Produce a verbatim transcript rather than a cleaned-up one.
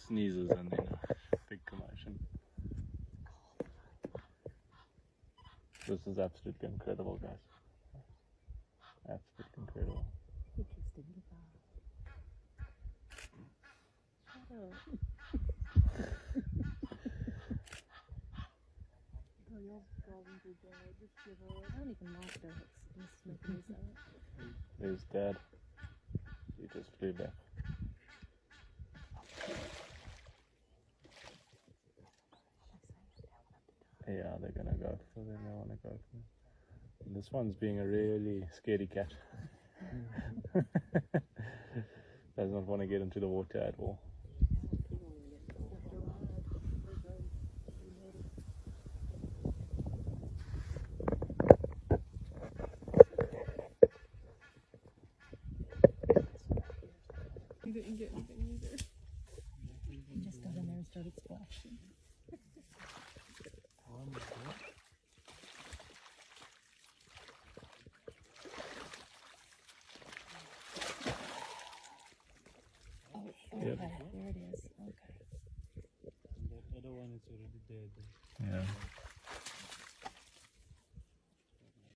sneezes and then a big commotion. This is absolutely incredible, guys. Absolutely incredible. There's Dad. He just flew back. Yeah, they're gonna go for them. They wanna go for them. And this one's being a really scaredy cat. Does not want to get into the water at all. You didn't get anything either. He just got in there and started splashing. Oh, okay, Yep. there it is. Okay. The other one is already dead. Yeah.